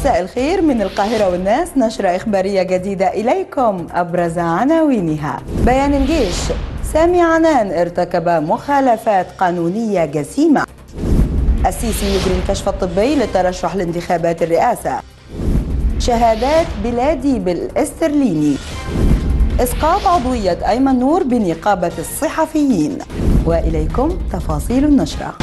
مساء الخير من القاهرة والناس، نشرة إخبارية جديدة إليكم. أبرز عناوينها: بيان الجيش، سامي عنان ارتكب مخالفات قانونية جسيمة. السيسي يجري الكشف الطبي للترشح لانتخابات الرئاسة. شهادات بلادي بالاسترليني. إسقاط عضوية أيمن نور بنقابة الصحفيين. وإليكم تفاصيل النشرة.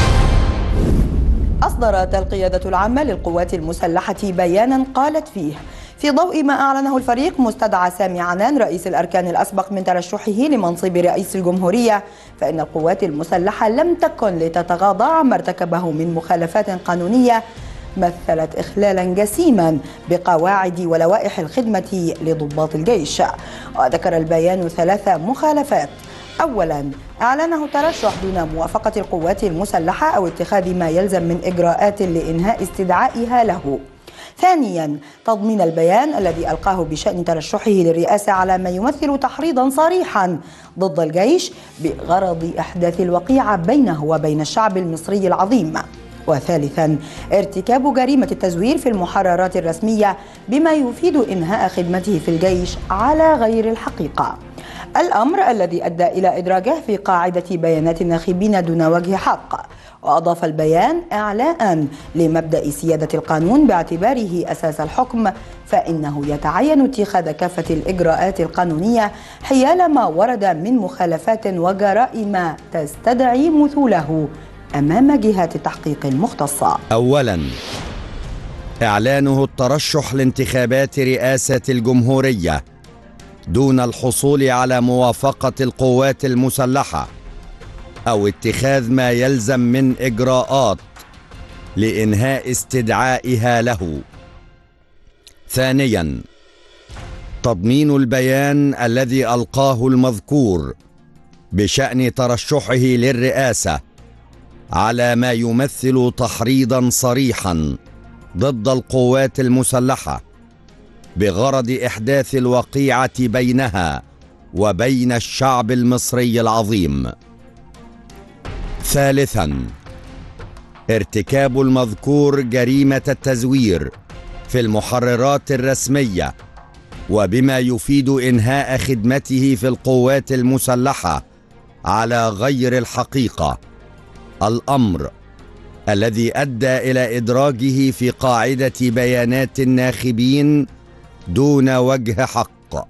أصدرت القيادة العامة للقوات المسلحة بيانا قالت فيه: في ضوء ما أعلنه الفريق مستدعى سامي عنان رئيس الأركان الأسبق من ترشحه لمنصب رئيس الجمهورية، فإن القوات المسلحة لم تكن لتتغاضى عما ارتكبه من مخالفات قانونية مثلت إخلالا جسيما بقواعد ولوائح الخدمة لضباط الجيش. وذكر البيان 3 مخالفات: أولا، أعلنه ترشح دون موافقة القوات المسلحة أو اتخاذ ما يلزم من إجراءات لإنهاء استدعائها له. ثانيا، تضمين البيان الذي ألقاه بشأن ترشحه للرئاسة على ما يمثل تحريضا صريحا ضد الجيش بغرض إحداث الوقيعة بينه وبين الشعب المصري العظيم. وثالثا، ارتكاب جريمة التزوير في المحررات الرسمية بما يفيد إنهاء خدمته في الجيش على غير الحقيقة، الأمر الذي أدى إلى إدراجه في قاعدة بيانات الناخبين دون وجه حق. وأضاف البيان إعلاء لمبدأ سيادة القانون باعتباره أساس الحكم، فإنه يتعين اتخاذ كافة الإجراءات القانونية حيال ما ورد من مخالفات وجرائم تستدعي مثوله أمام جهات التحقيق المختصة. أولاً، إعلانه الترشح لانتخابات رئاسة الجمهورية دون الحصول على موافقة القوات المسلحة أو اتخاذ ما يلزم من إجراءات لإنهاء استدعائها له. ثانياً، تضمين البيان الذي ألقاه المذكور بشأن ترشحه للرئاسة على ما يمثل تحريضاً صريحاً ضد القوات المسلحة بغرض إحداث الوقيعة بينها وبين الشعب المصري العظيم. ثالثاً، ارتكاب المذكور جريمة التزوير في المحررات الرسمية وبما يفيد إنهاء خدمته في القوات المسلحة على غير الحقيقة، الأمر الذي أدى إلى إدراجه في قاعدة بيانات الناخبين دون وجه حق.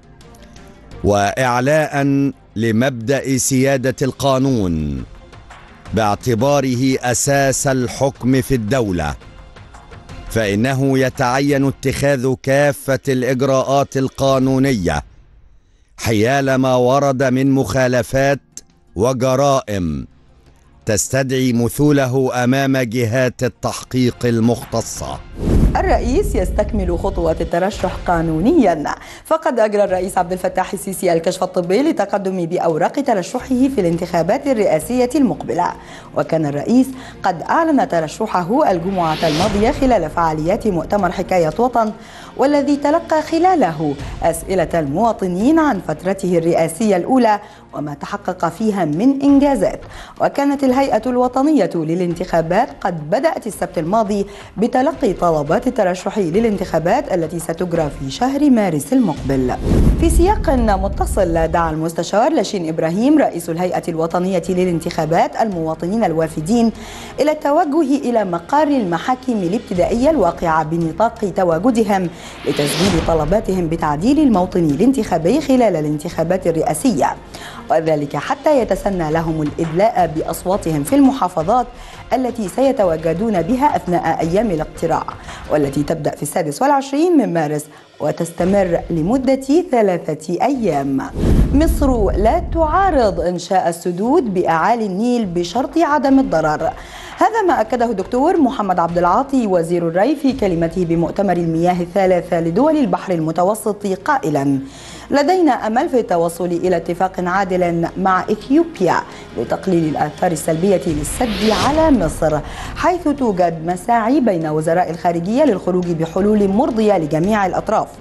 وإعلاء لمبدأ سيادة القانون باعتباره أساس الحكم في الدولة، فإنه يتعين اتخاذ كافة الإجراءات القانونية حيال ما ورد من مخالفات وجرائم تستدعي مثوله أمام جهات التحقيق المختصة. الرئيس يستكمل خطوات الترشح قانونيا، فقد أجرى الرئيس عبد الفتاح السيسي الكشف الطبي للتقدم بأوراق ترشحه في الانتخابات الرئاسية المقبلة. وكان الرئيس قد أعلن ترشحه الجمعة الماضية خلال فعاليات مؤتمر حكاية وطن، والذي تلقى خلاله أسئلة المواطنين عن فترته الرئاسية الأولى وما تحقق فيها من إنجازات. وكانت الهيئة الوطنية للانتخابات قد بدأت السبت الماضي بتلقي طلبات الترشح للانتخابات التي ستجرى في شهر مارس المقبل. في سياق متصل، دعا المستشار لاشين إبراهيم رئيس الهيئة الوطنية للانتخابات المواطنين الوافدين إلى التوجه إلى مقار المحاكم الابتدائية الواقعة بنطاق تواجدهم لتسجيل طلباتهم بتعديل الموطن الانتخابي خلال الانتخابات الرئاسية، وذلك حتى يتسنى لهم الإدلاء بأصواتهم في المحافظات التي سيتواجدون بها أثناء أيام الاقتراع، والتي تبدأ في 26 من مارس وتستمر لمدة 3 أيام. مصر لا تعارض إنشاء السدود بأعالي النيل بشرط عدم الضرر. هذا ما أكده الدكتور محمد عبد العاطي وزير الري في كلمته بمؤتمر المياه الثالث لدول البحر المتوسط، قائلا: لدينا أمل في التوصل إلى اتفاق عادل مع إثيوبيا لتقليل الآثار السلبية للسد على مصر، حيث توجد مساعي بين وزراء الخارجية للخروج بحلول مرضية لجميع الأطراف.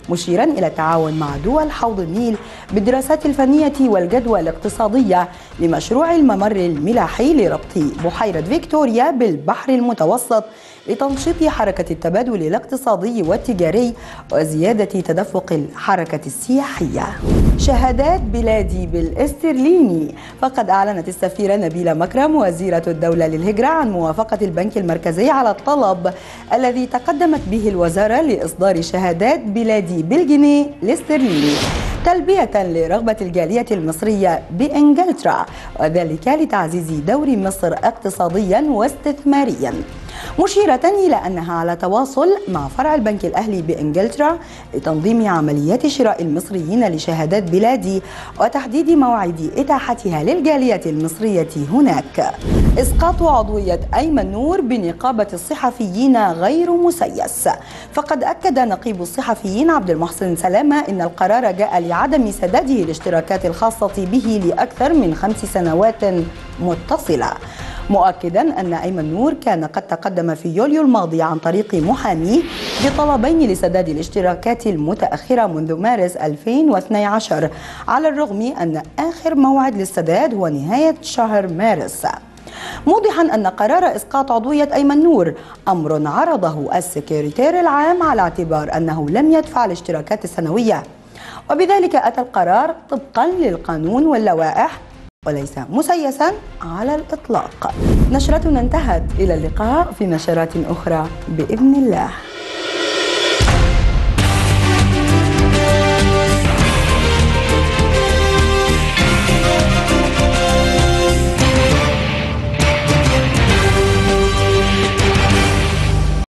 مشيرا إلى التعاون مع دول حوض النيل بالدراسات الفنية والجدوى الاقتصادية لمشروع الممر الملاحي لربط بحيرة فيكتوريا بالبحر المتوسط لتنشيط حركة التبادل الاقتصادي والتجاري وزيادة تدفق الحركة السياحية. شهادات بلادي بالاسترليني. فقد أعلنت السفيرة نبيلة مكرم وزيرة الدولة للهجرة عن موافقة البنك المركزي على الطلب الذي تقدمت به الوزارة لإصدار شهادات بلادي بالجنيه الاسترليني تلبية لرغبة الجالية المصرية بإنجلترا، وذلك لتعزيز دور مصر اقتصاديا واستثماريا، مشيرة إلى أنها على تواصل مع فرع البنك الأهلي بإنجلترا لتنظيم عمليات شراء المصريين لشهادات بلادي وتحديد موعد إتاحتها للجالية المصرية هناك. إسقاط عضوية أيمن نور بنقابة الصحفيين غير مسيس. فقد أكد نقيب الصحفيين عبد المحسن سلامة أن القرار جاء لعدم سداده الاشتراكات الخاصة به لأكثر من 5 سنوات متصلة، مؤكدا أن أيمن نور كان قد تقدم في يوليو الماضي عن طريق محاميه بطلبين لسداد الاشتراكات المتأخرة منذ مارس 2012 على الرغم أن آخر موعد للسداد هو نهاية شهر مارس، موضحا أن قرار إسقاط عضوية أيمن نور أمر عرضه السكرتير العام على اعتبار أنه لم يدفع الاشتراكات السنوية، وبذلك أتى القرار طبقا للقانون واللوائح وليس مسيسا على الإطلاق. نشرتنا انتهت، إلى اللقاء في نشرات أخرى بإذن الله.